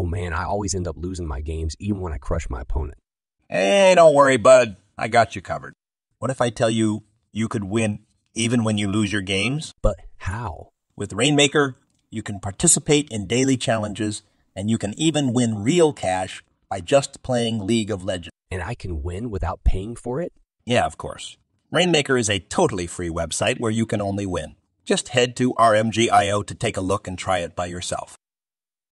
Oh man, I always end up losing my games even when I crush my opponent. Hey, don't worry, bud. I got you covered. What if I tell you you could win even when you lose your games? But how? With Rainmaker, you can participate in daily challenges, and you can even win real cash by just playing League of Legends. And I can win without paying for it? Yeah, of course. Rainmaker is a totally free website where you can only win. Just head to RMG.io to take a look and try it by yourself.